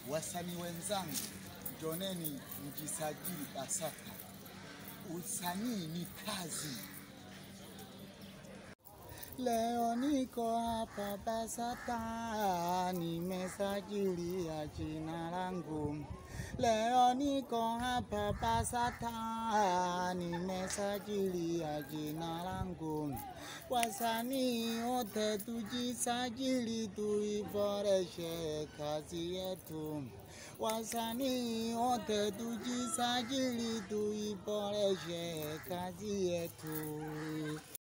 Wasanii wenzangu, joneni mjisajili BASATA. Usanii ni kazi. Leo niko hapa BASATA, nimesajilia jina langu. Leo niko hapa BASATA, nimesajilia jina langu. Wasanii wote tujisajili, tuiboreshe kazi yetu. Wasanii wote tujisajili, tuiboreshe kazi yetu.